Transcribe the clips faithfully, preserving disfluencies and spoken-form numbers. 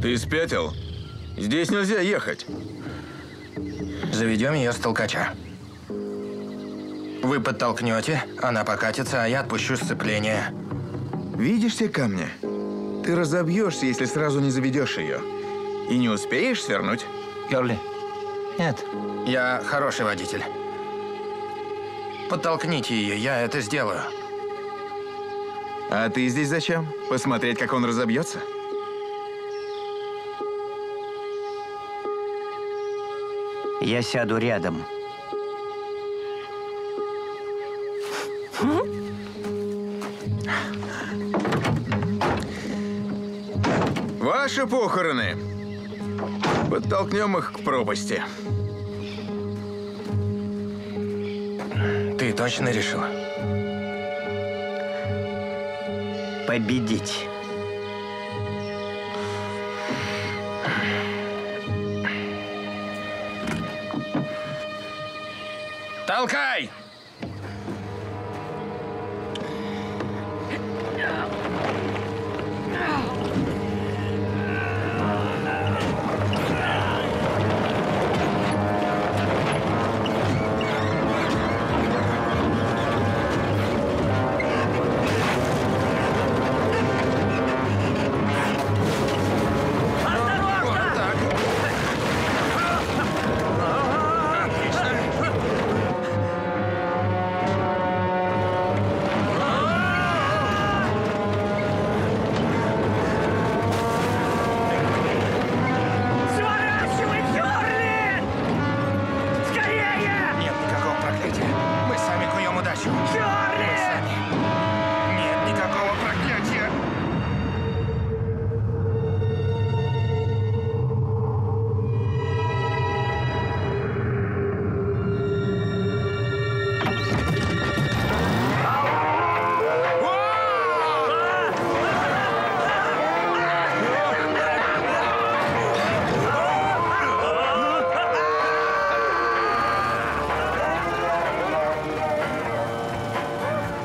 Ты спятил? Здесь нельзя ехать. Заведем ее с толкача. Вы подтолкнете, она покатится, а я отпущу сцепление. Видишь те камни? Ты разобьешься, если сразу не заведешь ее. И не успеешь свернуть. Керли. Нет. Я хороший водитель. Подтолкните ее, я это сделаю. А ты здесь зачем? Посмотреть, как он разобьется? Я сяду рядом. Ваши похороны. Подтолкнем их к пропасти. Ты точно решил? Победить. Толкай!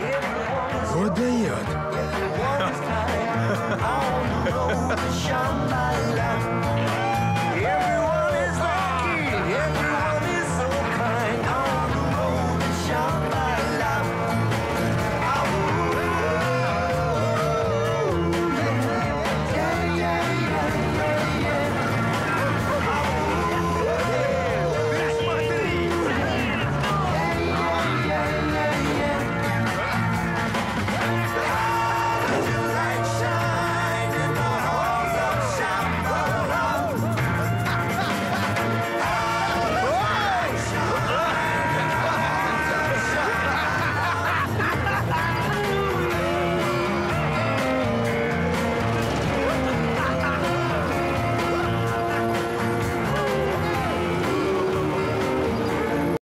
Вот дает.